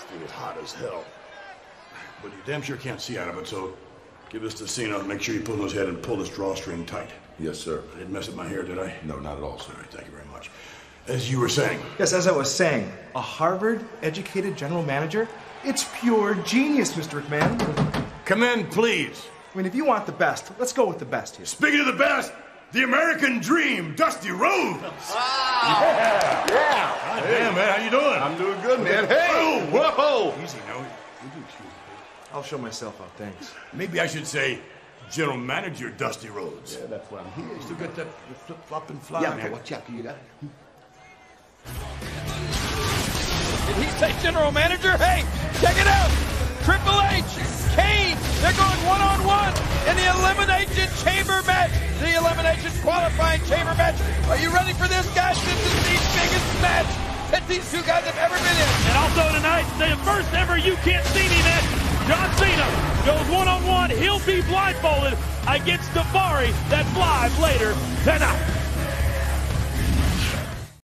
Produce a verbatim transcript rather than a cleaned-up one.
It's hot as hell. But you damn sure can't see out of it, so give this to Cena. Make sure you pull in his head and pull this drawstring tight. Yes, sir. I didn't mess up my hair, did I? No, not at all, sir. All right, thank you very much. As you were saying. Yes, as I was saying, a Harvard-educated general manager? It's pure genius, Mister McMahon. Come in, please. I mean, if you want the best, let's go with the best here. Speaking of the best, the American Dream, Dusty Rhodes. Ah, yeah, yeah. God damn, man, how you doing? I'm doing good, man. Hey, whoa. Easy, no. Would you excuse me? I'll show myself out, thanks. Maybe I should say General Manager Dusty Rhodes. Yeah, that's why I'm here. You still got that flip-flop and fly? Yeah, okay, watch out. You got it. Did he say general manager? Hey, check it out. Triple H, Kane, they're going one-on-one in the Elimination Chamber match. The Elimination Qualifying Chamber match. Are you ready for this, guys? This is the biggest match that these two guys have ever been in. And also tonight, the first ever You Can't See Me match. John Cena goes one-on-one. He'll be blindfolded against Daivari. That's live later tonight.